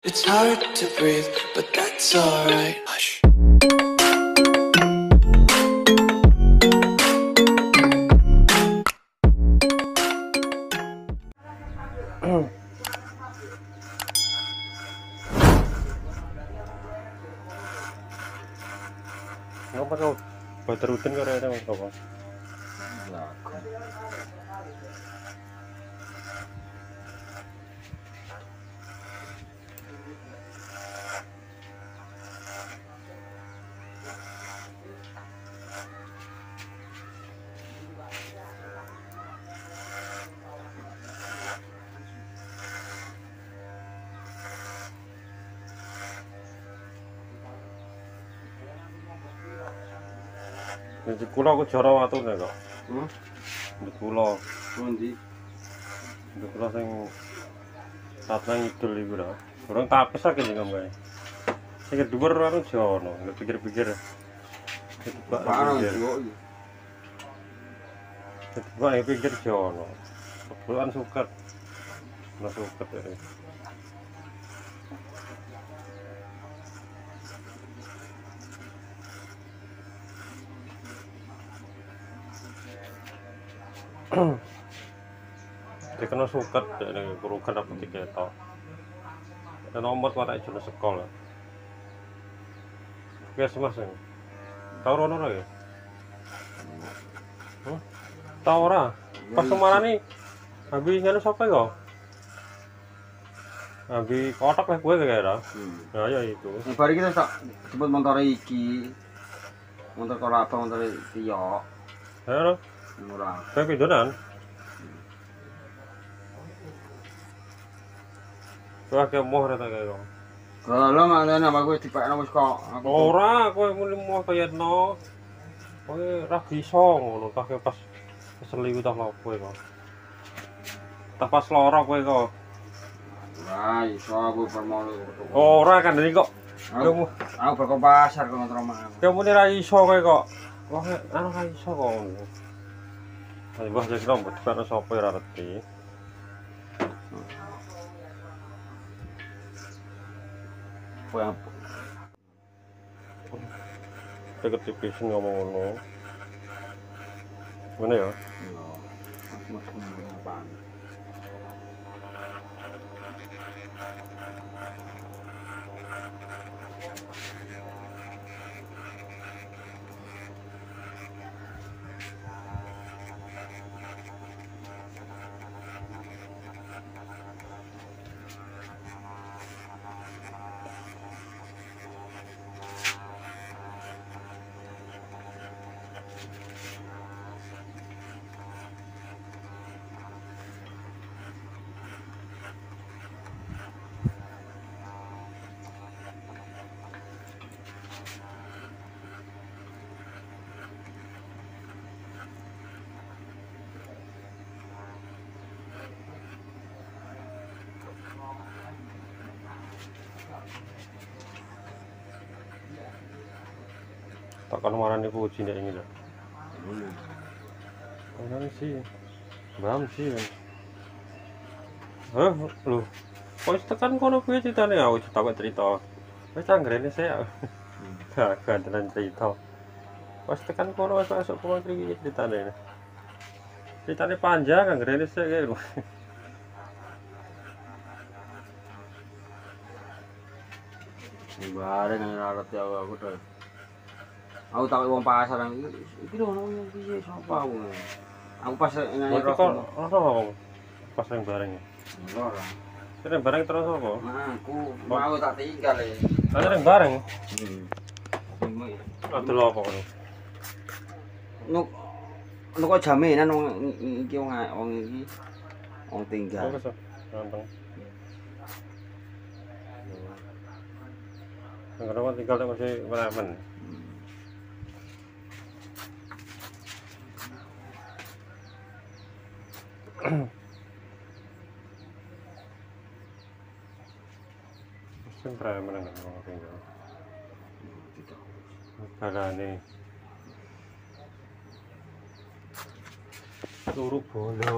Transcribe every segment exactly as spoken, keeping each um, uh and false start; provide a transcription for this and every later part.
It's hard to breathe, but that's alright. Hush. Ngapa kau buat rutin kau ada apa? Di pulau aku jara watu nih kok. Hmm? Di pulau. Nanti. Di pulau sing satna ngidul iku lho. Orang tapes akeh sing ngombe. Sing kedua ora jono, nggak pikir-pikir. Ketebak pikir. Ketebak ya pikir jono. Kebetulan suket. Nah suket ya. Dia kena suket dari kurukan apa tiga itu dan nomor watak jenis sekolah biasa mas ini tau rono lagi hmm? Tau ora pas kemana nih habis nganu siapa ya habis kotak lah gue kira nah ya itu yang baru kita tak sebut motor iki motor kolapa motor tiok ya murah tapi donan wah kayak moh rata kayak kau kalau mana nama gue tipe nama kok ora kowe muni moh kaya no kowe ra bisa ngono tak pas keseli udah lho kowe kok tak pas lara kowe kok wah iso aku permolu ora kan ini kok aku aku berko pasar kok motor omah kamu muni ra iso kowe kok wah anu ra iso kok ayo wah jadi nombor kan sapa ora ngerti apa deket tipis ngomong ngono mana ya takkan marani puji nek ini lho. Mana sih? Bam sih. Heh, lho. Kok tekan kono kuwi ceritane aku tak cerita. Wis anggrene saya. Gak gantenan cerita. Pas tekan kono wis masuk kono iki ceritane. Ceritane panjang anggrene sik kae lho. Bareng nang arep aku aku to. Aku tak wong pasar iki iki lho ono iki sapa aku. Aku pas nang rokok. Ono pas nang bareng. Ora. Sing bareng terus apa? Nah, aku mau tak tinggal e. Ada nang bareng. Heeh. Adol apa kono? Nuk nuk kok jaminan wong iki wong wong iki wong tinggal. Wis gampang. Kenapa tinggal masih menemen? Mesin preman nggak mau tinggal. Karena ini turuk bondo.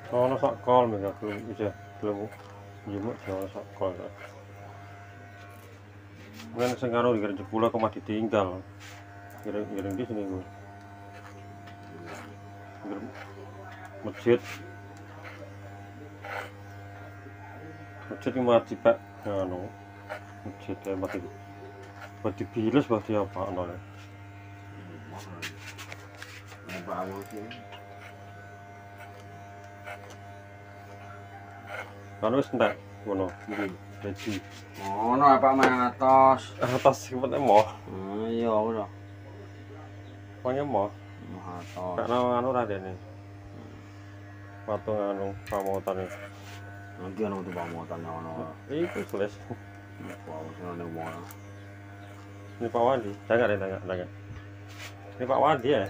ono sak kol mereka belum bisa belum jemuk jangan sak kol. Mungkin sing karo di jebula kok mah ditinggal. Kira-kira di sini gue. Masjid. Masjid ini mati pak. Anu. Masjid ya mati. Mati bilas mati apa anu. Kalau wis entek ngono iki jadi. Ngono apa main atas? Atas sing penting mau. Oh iya ora. Pokoknya mau. Atas. Karena anu radene. Patung anu pamotan iki. Nanti ana tuh pamotan ono. Iku seles. Wow, seneng wong. Ini Pak Wandi, jangan deh, jangan, jangan. Ini Pak Wandi ya.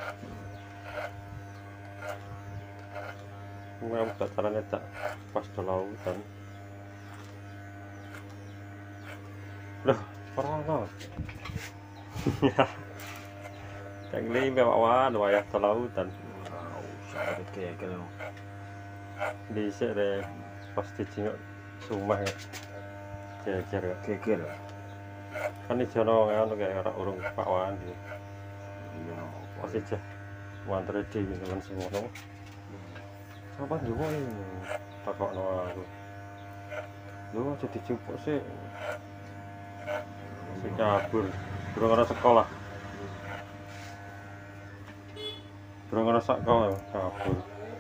Mau buka caranya cak pas di lautan. Loh, orang no. Yang ini Pak Wandi, wayah di lautan. Usah kayak gitu. Bisa deh, pas dicingok sumah ya. Jejer ya. Geger. Kan ini jono anu kayak orang urung Pak Wandi. Iya. Pasti aja. Mantre dewi teman semua no. Apa juga ini? Takok no aku. Lu aja dijupuk sih. Si kabur. Durung ana sekolah. Durung ana sekolah kabur.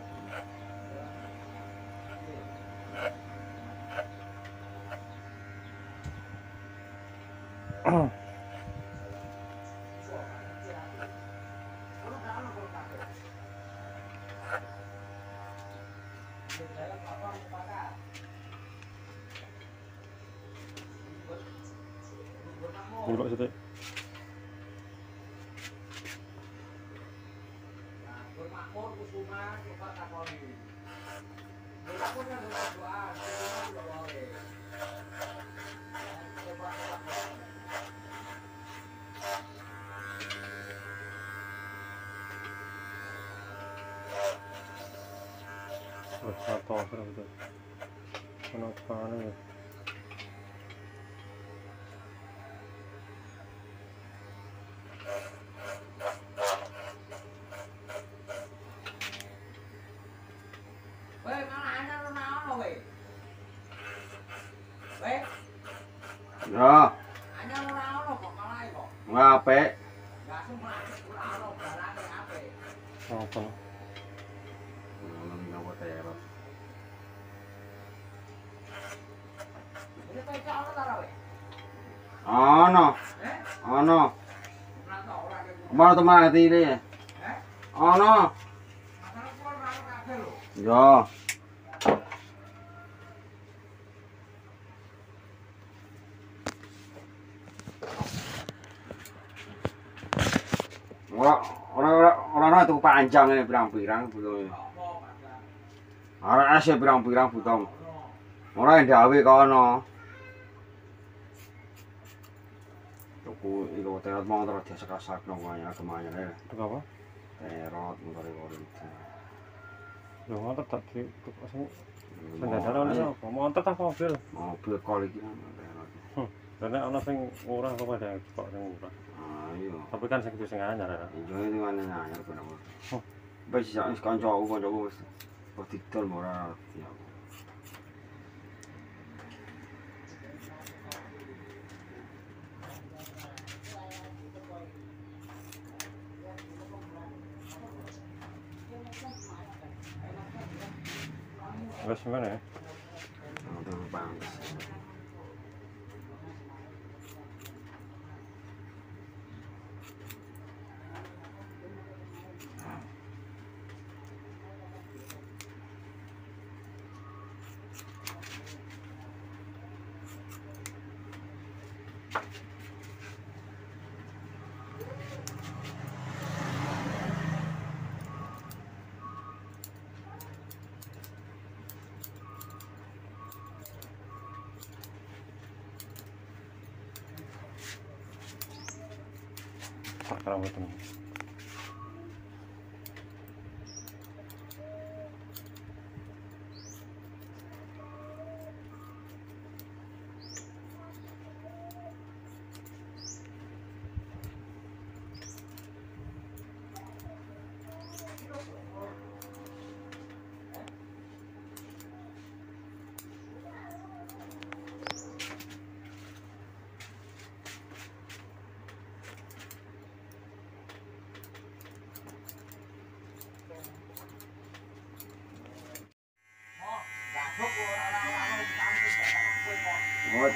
Bulok situ. Satu orang itu. Kenapa nih? Ya. Ngape? Apa? Ono. Ono. Mana teman hati ini? Ono. Ya. Orang-orang orang itu panjang ini pirang-pirang betul. Orang asli pirang-pirang potong. Orang yang dawe kono. Tuku iku terot mau terus disesak nonganya kemana ya? Itu apa? Terot motor itu. Yo ngotot tak di sing sendadaran apa? Montor ta mobil? Mobil kol iki terot. Karena ana sing murah kok ada kok sing murah. Ah iya. Tapi kan sing sing anyar ya. Iya ini mana anyar bener. Wis sak wis kancaku kancaku wis kok didol ora ya. Wes mana ya? Ada pantes. Tak rambut ini. Ngot.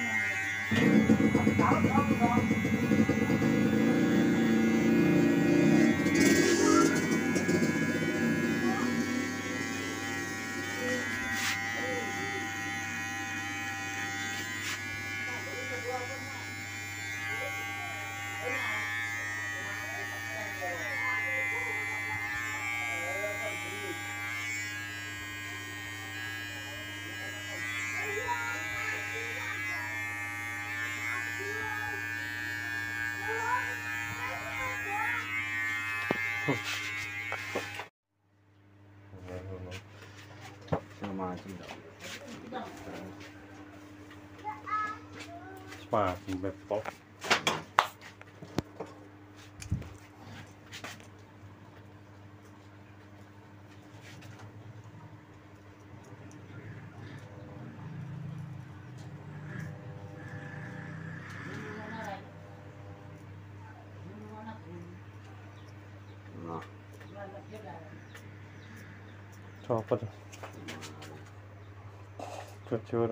Sama aja enggak. Wah, bepol. Nah, Coba tuh. Jujur.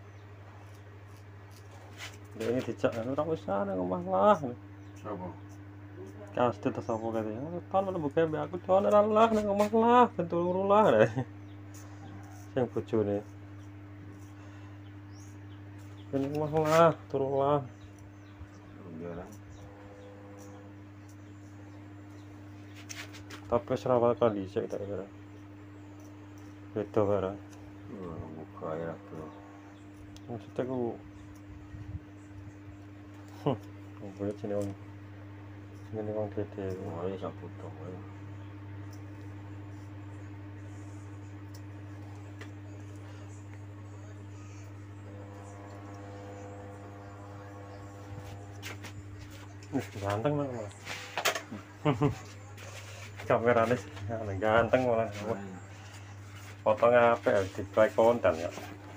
Dia ini dijak, ora usah nang omah lah. siapa? Kasih terus apa katanya? Kan mana bukan be aku doan ora lah nang omah lah, bentuk luru lah. Sing bojone. Ini omah lah, turu lah. Biar Tapi serawat kan dhisik tak kira. Beda barang. buka ya tuh. Maksudnya ku Hm, boleh sini orang ini orang dede. Oh, ini sak potong. Wih, ganteng malah. Kameranya sih ganteng malah. Potong apa ya di play konten ya.